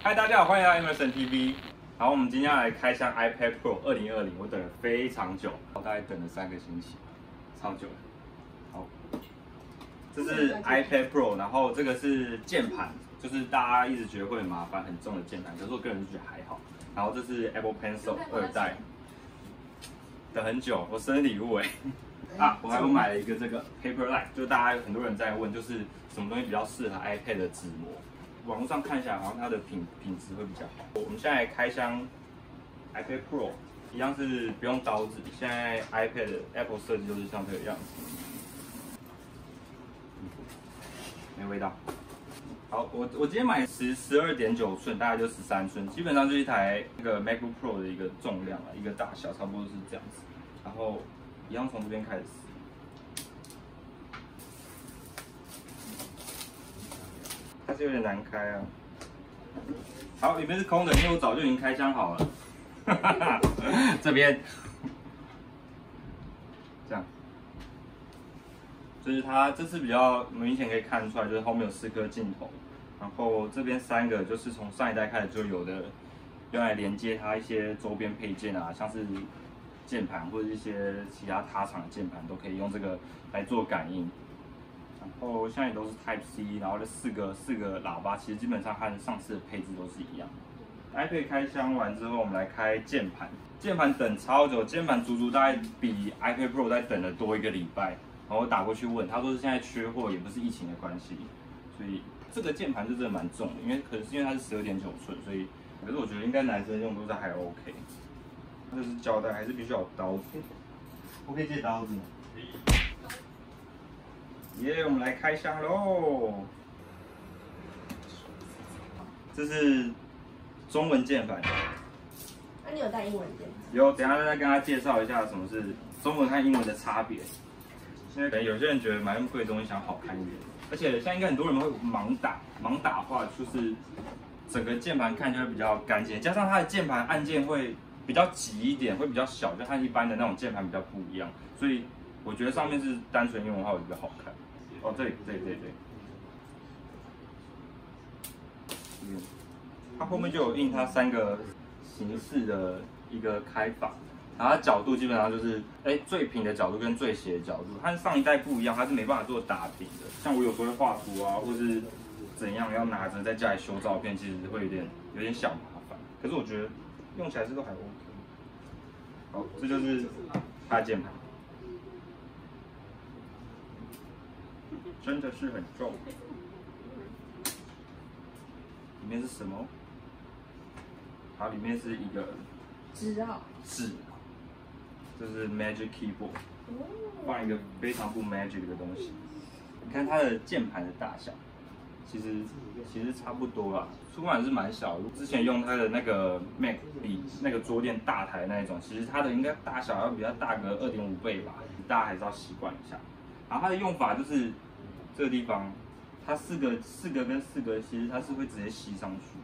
嗨，大家好，欢迎来到 Emerson TV。然后我们今天要来开箱 iPad Pro 2020，我等了非常久，我大概等了3个星期，超久了。好，这是 iPad Pro， 然后这个是键盘，就是大家一直觉得会很麻烦、很重的键盘，可是我个人觉得还好。然后这是 Apple Pencil 2代，等很久，我生日礼物啊，我还有买了一个这个 Paperlike， 就大家很多人在问，就是什么东西比较适合 iPad 的纸膜。网络上看起来好像它的品质会比较好。我们现在来开箱 iPad Pro， 一样是不用刀子。现在 iPad 的 Apple 设计都是像这个样子，没味道。好，我今天买12.9寸，大概就13寸，基本上就是一台那个 MacBook Pro 的一个重量一个大小，差不多是这样子。然后一样从这边开始撕。它是有点难开啊。好，里面是空的，因为我早就已经开箱好了。这边这样，就是它这次比较明显可以看出来，就是后面有4颗镜头，然后这边3个就是从上一代开始就有的，用来连接它一些周边配件啊，像是键盘或者一些其他他厂的键盘都可以用这个来做感应。然后现在也都是 Type C， 然后这四个喇叭，其实基本上和上次的配置都是一样。iPad 开箱完之后，我们来开键盘。键盘等超久，键盘足足大概比 iPad Pro 再等了多1个礼拜。然后我打过去问，他说是现在缺货，也不是疫情的关系。所以这个键盘就真的蛮重的，可能是因为它是12.9寸，所以可是我觉得应该男生用都是还 OK。它就是胶带，还是必须要有刀子。我可以借刀子吗？耶，我们来开箱喽！这是中文键盘。 那你有带英文键？ 有，等一下再跟他介绍一下什么是中文和英文的差别。因为可能有些人觉得买那么贵的东西想好看一点，而且现在应该很多人会盲打的话，就是整个键盘看起来会比较干净，加上它的键盘按键会比较挤一点，会比较小，就和一般的那种键盘比较不一样，所以我觉得上面是单纯用的话会比较好看。哦，这里，它后面就有印它3个形式的一个开法，然后它角度基本上就是最平的角度跟最斜的角度，和上一代不一样，它是没办法做打平的。像我有时候会画图啊，或是怎样要拿着在家里修照片，其实会有点小麻烦。可是我觉得用起来是都还 OK。好，这就是它的键盘。真的是很重，里面是什么？好，里面是一个纸啊， 纸，这是 Magic Keyboard， 放一个非常不 Magic 的东西。你看它的键盘的大小，其实差不多啦，出版是蛮小的。之前用它的那个 Mac 比那个桌垫大台那一种，其实它的应该大小要比它大个2.5倍吧，大家还是要习惯一下。然后它的用法就是。这个地方，它四个跟4个，其实它是会直接吸上去，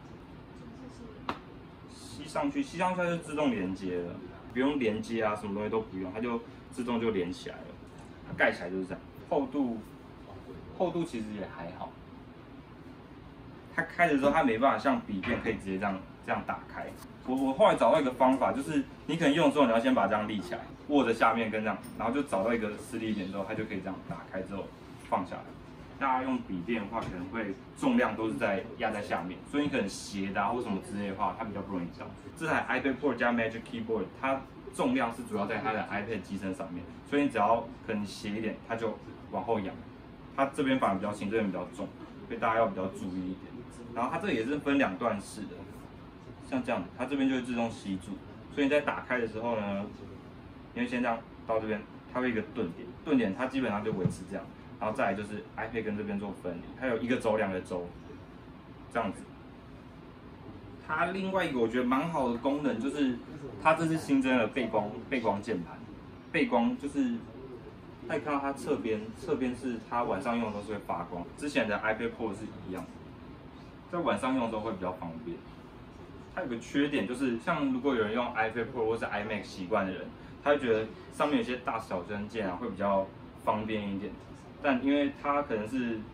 吸上去它就自动连接了，不用连接啊，什么东西都不用，它就自动就连起来了。它盖起来就是这样，厚度其实也还好。它开的时候，它没办法像笔电可以直接这样打开。我后来找到一个方法，就是你可能用的时候，你要先把这样立起来，握着下面跟这样，然后就找到一个施力点之后，它就可以这样打开之后。放下来，大家用笔电的话，可能会重量都是压在下面，所以你可能斜的或什么之类的话，它比较不容易掉。这台 iPad Pro 加 Magic Keyboard， 它重量是主要在它的 iPad 机身上面，所以你只要可能斜一点，它就往后仰。它这边反而比较轻，这边比较重，所以大家要比较注意一点。然后它这个也是分2段式的，像这样子，它这边就会自动吸住，所以你在打开的时候呢，因为先这样到这边，它会有一个顿点它基本上就维持这样。然后再来就是 iPad 跟这边做分离，它有1个轴2个轴，这样子。它另外一个我觉得蛮好的功能就是，它这次新增了背光键盘，背光就是大家看到它侧边是它晚上用的时候是会发光，之前的 iPad Pro 是一样，在晚上用的时候会比较方便。它有个缺点就是，像如果有人用 iPad Pro 或是 iMac 习惯的人，他会觉得上面有些大小针键啊会比较方便一点。但因为它可能是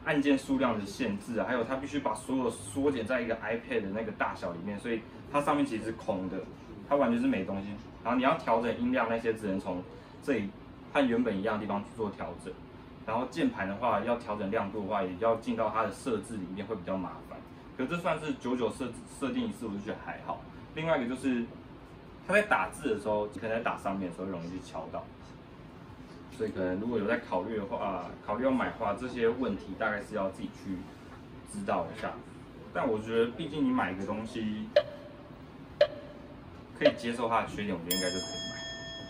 按键数量的限制啊，还有它必须把所有缩减在一个 iPad 的那个大小里面，所以它上面其实是空的，它完全是没东西。然后你要调整音量那些，只能从这里和原本一样的地方去做调整。然后键盘的话，要调整亮度的话，也要进到它的设置里面，会比较麻烦。可这算是久设定一次，我就觉得还好。另外一个就是它在打字的时候，可能在打上面的时候容易去敲到，所以可能如果有在考虑的话，考虑要买的话，这些问题大概是要自己去知道一下。但我觉得，毕竟你买一个东西，可以接受它的缺点，我觉得应该就可以买。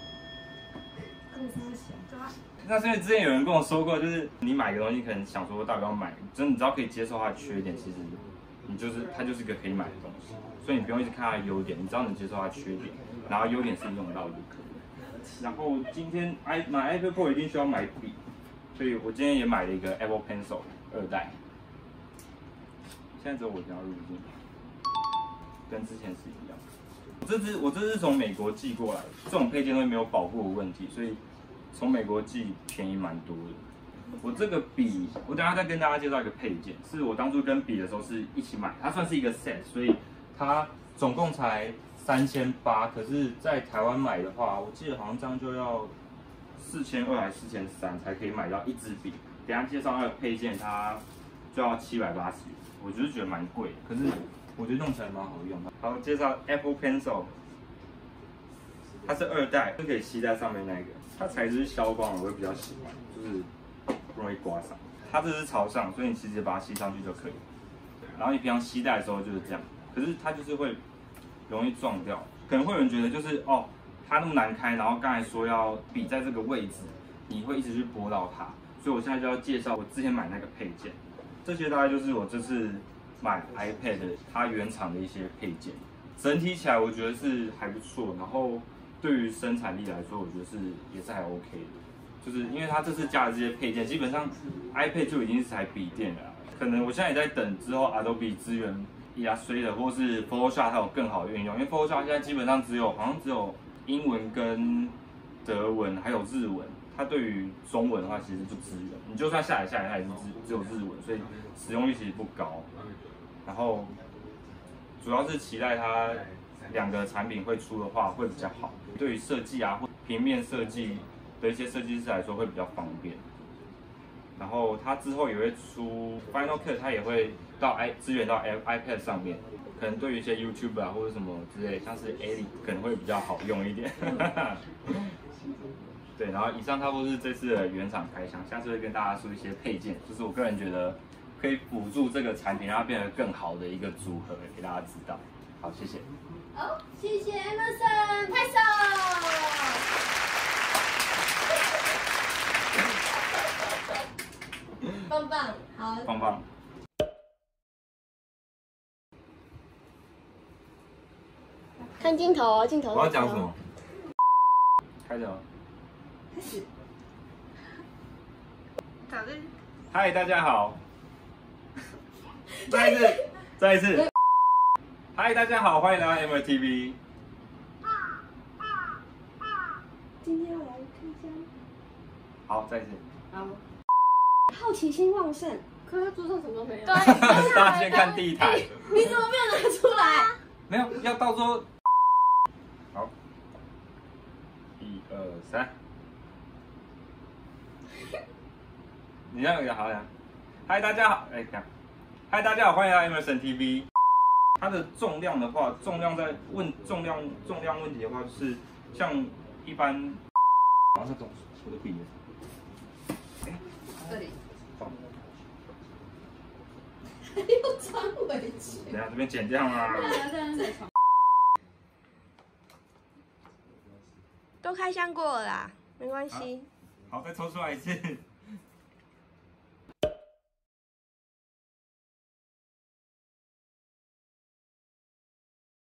那是因为之前有人跟我说过，就是你买个东西，可能想说到底要买，真的你只要可以接受它的缺点，其实它就是一个可以买的东西，所以你不用一直看它的优点，你只要能接受它的缺点，然后优点是用得到就可以。然后今天买 iPad Pro 一定需要买笔，所以我今天也买了一个 Apple Pencil 2代。现在只有我一定要入镜，跟之前是一样。我这是从美国寄过来的，这种配件都没有保护的问题，所以从美国寄便宜蛮多的。我这个笔，我等一下再跟大家介绍一个配件，是我当初跟笔的时候是一起买，它算是一个 set， 所以它总共才3800，可是在台湾买的话，我记得好像这样就要4200还是4300才可以买到一支笔。等一下介绍那个配件，它就要780元，我就是觉得蛮贵的，可是我觉得用起来蛮好用的。好，介绍 Apple Pencil， 它是2代，就可以吸在上面那个，它材质是消光的，我也比较喜欢，就是不容易刮伤。它这是朝上，所以你直接把它吸上去就可以。然后你平常吸带的时候就是这样，可是它就是会容易撞掉。可能会有人觉得就是哦，它那么难开，然后刚才说要笔在这个位置，你会一直去拨到它，所以我现在就要介绍我之前买那个配件。这些大概就是我这次买 iPad 它原厂的一些配件，整体起来我觉得是还不错。然后对于生产力来说，我觉得也是还 OK 的，就是因为它这次加的这些配件，基本上 iPad 就已经是台笔电了啦。可能我现在也在等之后 Adobe 支援 Illustrator 或是 Photoshop 它有更好的运用，因为 Photoshop 现在基本上好像只有英文跟德文还有日文。它对于中文的话，其实就支援，你就算下载，它也是只有日文，所以使用率其实不高。然后主要是期待它2个产品会出的话会比较好，对于设计啊或平面设计的一些设计师来说会比较方便。然后它之后也会出 Final Cut， 它也会支援到 iPad 上面，可能对于一些 YouTuber 啊或者什么之类，像是 Ali 可能会比较好用一点。对，然后以上差不多是这次的原厂开箱，下次会跟大家说一些配件，就是我个人觉得可以辅助这个产品让它变得更好的一个组合，给大家知道。好，谢谢。 好，谢谢 Emerson， 拍手。棒棒，好， 棒棒。 看镜头哦，镜头。 我要讲什么？开始吗？ 开始。 嗨，大家好。再一次。嗨，大家好，欢迎来到 MTV。 今天要来开箱。 好，再一次。 好。好奇心旺盛，可是他桌上什么都没有。对， 大家先看第一台。 你怎么没有拿出来？ 没有，要到时候。好，1、2、3。你这样也好呀。嗨，大家好，看。嗨，大家好，欢迎来到 Emerson TV。它的重量的话，重量问题的话，就是像一般，然后这种我的笔。 这里。 放。 又穿回去。 等下这边剪掉啊。 都开箱过了啦，没关系。 好，再抽出来一次。